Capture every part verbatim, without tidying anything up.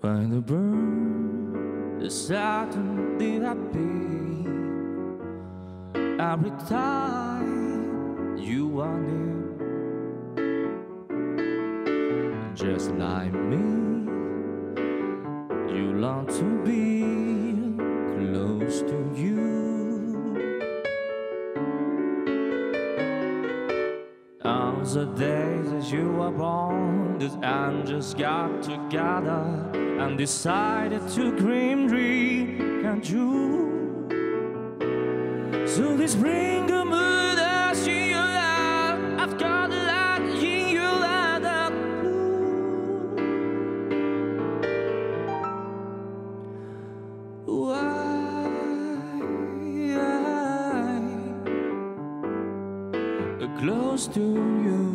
By the bird, the Saturn did happy. Every time you are near, just like me, you long to be close to you. On the day that you were born, these angels got together and decided to dream dream come true. So this bring a mood as in your life. I've got a lot in your light of blue. Why close to you?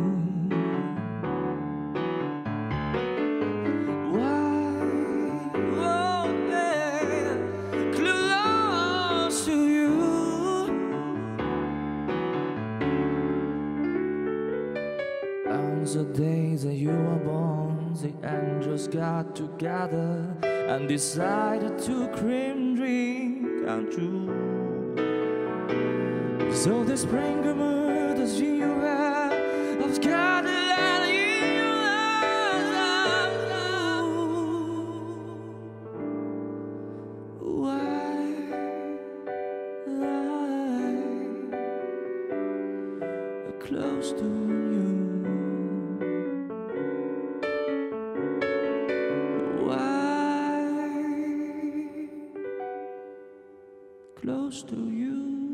On the day that you were born, the angels got together and decided to dream dream come true. So the spring mood as you have, I've got a lot in your eyes. Why, why close to you? Close to you.